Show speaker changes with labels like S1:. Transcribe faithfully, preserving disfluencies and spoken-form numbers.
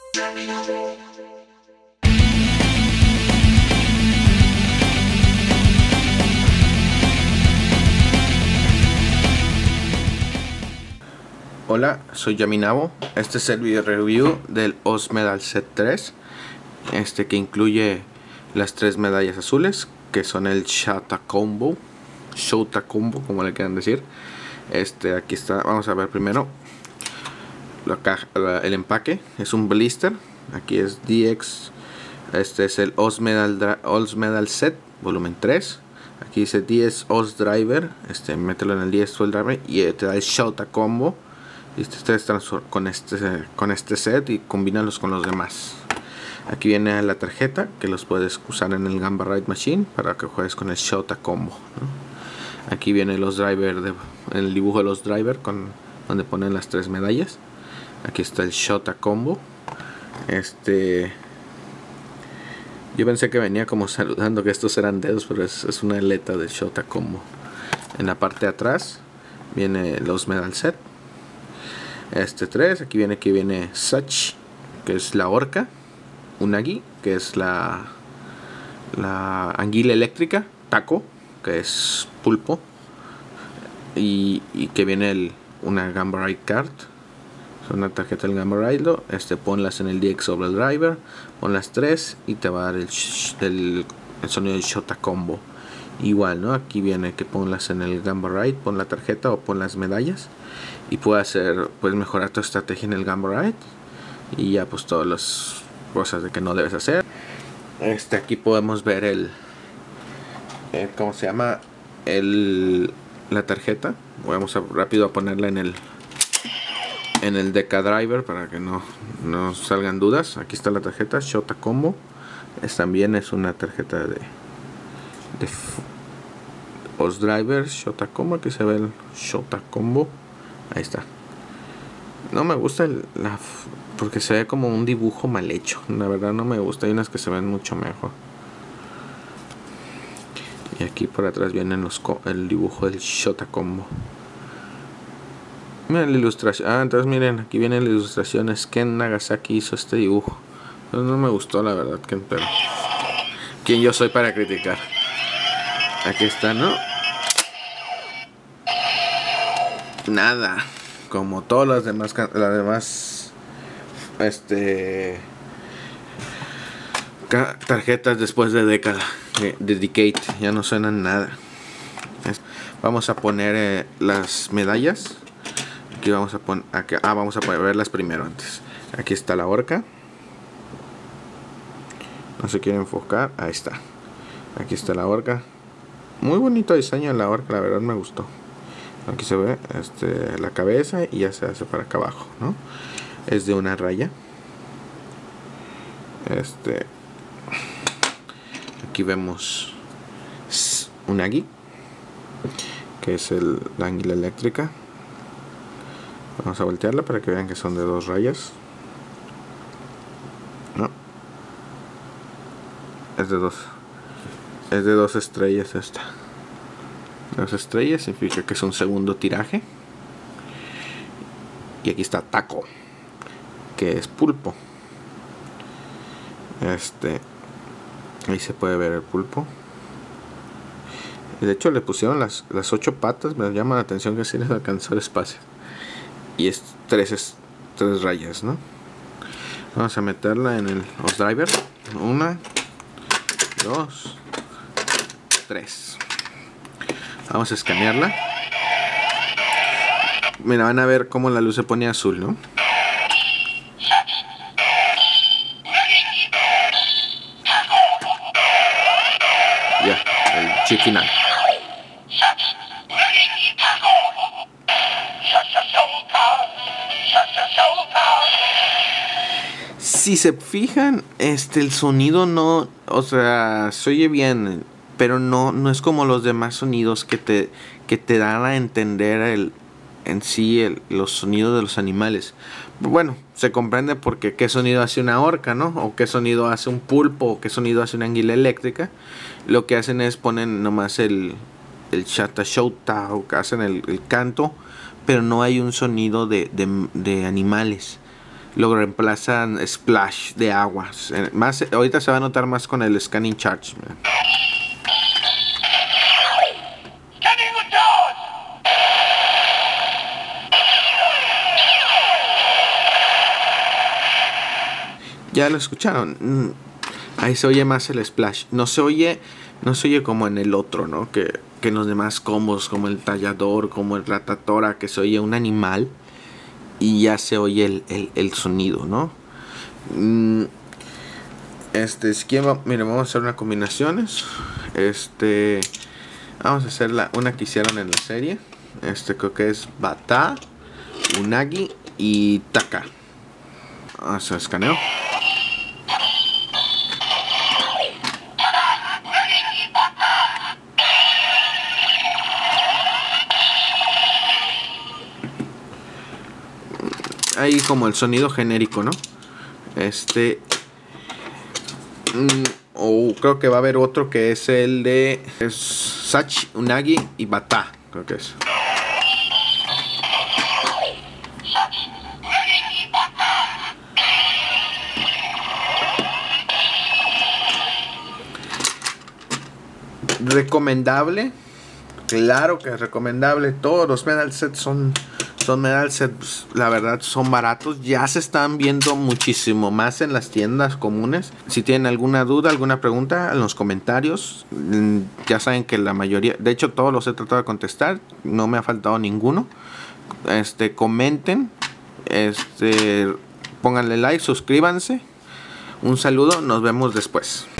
S1: Hola, soy Yaminabo. Este es el video review del Oz Medal Set tres, este que incluye las tres medallas azules, que son el Shota Combo, Shota Combo, como le quieran decir. Este, aquí está. Vamos a ver primero la caja, la, el empaque. Es un blister. Aquí es D X. Este es el Oz Medal, Oz Medal Set volumen tres. Aquí dice D S Oz Driver. Este, mételo en el D S Oz Driver y te da el Shota Combo. Y ustedes con este, con este set y combínanlos con los demás. Aquí viene la tarjeta que los puedes usar en el Gamba Ride Machine para que juegues con el Shota Combo, ¿no? Aquí viene los driver, de, el dibujo de los driver con donde ponen las tres medallas. Aquí está el Shota Combo. Este, yo pensé que venía como saludando que estos eran dedos, pero es, es una aleta del Shota Combo. En la parte de atrás viene los Medal Set. Este tres, aquí viene que viene Sach, que es la orca, Unagi, que es la la anguila eléctrica, Taco, que es pulpo, y, y que viene el, una Gamba Ride Card, es una tarjeta del Gamba Ride. Este, ponlas en el D X Oval Driver, pon las tres y te va a dar el, el, el sonido del Shota Combo. Igual, ¿no? Aquí viene que ponlas en el Gamba Ride, pon la tarjeta o pon las medallas y puedes hacer, puedes mejorar tu estrategia en el Gamba Ride y ya pues todas las cosas de que no debes hacer. Este, aquí podemos ver el, el ¿cómo se llama? El, la tarjeta. Vamos a rápido a ponerla en el en el D K Driver para que no, no salgan dudas. Aquí está la tarjeta Shota Combo. Es, también es una tarjeta de de Oz Driver Shota Combo. Aquí se ve el Shota Combo. Ahí está. No me gusta el, la, porque se ve como un dibujo mal hecho. La verdad no me gusta. Hay unas que se ven mucho mejor. Y aquí por atrás vienen los el dibujo del Shota Combo. Miren la ilustración. Ah, entonces miren, aquí viene la ilustración. Es Ken Nagasaki hizo este dibujo. Pero no me gustó, la verdad, Ken, pero ¿quién yo soy para criticar? Aquí está, ¿no? Nada, como todas las demás, las demás, este, tarjetas después de década, de, de Decade, ya no suenan nada. Vamos a poner eh, las medallas. Aquí vamos a poner, aquí, ah, vamos a poner, verlas primero antes. Aquí está la orca. No se quiere enfocar, ahí está. Aquí está la orca. Muy bonito diseño de la orca, la verdad me gustó. Aquí se ve este, la cabeza y ya se hace para acá abajo, ¿no? Es de una raya. Este, aquí vemos Unagi, que es el, la anguila eléctrica. Vamos a voltearla para que vean que son de dos rayas. No, es de dos. Es de dos estrellas esta. Dos estrellas significa que es un segundo tiraje. Y aquí está Taco, que es pulpo. Este, ahí se puede ver el pulpo. De hecho le pusieron las, las ocho patas. Me llama la atención que sí les alcanzó el espacio. Y es tres, es tres rayas, ¿no? Vamos a meterla en el Oz Driver. Una, dos, tres. Vamos a escanearla. Mira, van a ver cómo la luz se pone azul, ¿no? Ya, el chip final. Si se fijan, este, el sonido no, o sea, se oye bien, pero no, no es como los demás sonidos que te, que te dan a entender el, en sí el, los sonidos de los animales. Bueno, se comprende porque qué sonido hace una orca, ¿no? O qué sonido hace un pulpo, o qué sonido hace una anguila eléctrica. Lo que hacen es ponen nomás el, el Shota Shota, o que hacen el, el canto, pero no hay un sonido de, de, de animales. lo reemplazan splash de agua. Más, ahorita se va a notar más con el scanning charge. Ya lo escucharon. Ahí se oye más el splash. No se oye, no se oye como en el otro, ¿no? Que, que en los demás combos, como el tallador, como el ratatora, que se oye un animal y ya se oye el, el, el sonido, ¿no? Este, si quieren, miren, vamos a hacer unas combinaciones. Este, vamos a hacer la, una que hicieron en la serie. Este, creo que es Bata, Unagi y Taka. Vamos a escaneo. Ahí como el sonido genérico, ¿no? Este... O oh, creo que va a haber otro que es el de... Es Sachi, Unagi y Bata. Creo que es. Recomendable. Claro que es recomendable. Todos los medal sets son... Son medal sets, la verdad, son baratos. Ya se están viendo muchísimo más en las tiendas comunes. Si tienen alguna duda, alguna pregunta, en los comentarios. Ya saben que la mayoría, de hecho todos los he tratado de contestar. No me ha faltado ninguno. Este, comenten. Este, pónganle like, suscríbanse. Un saludo, nos vemos después.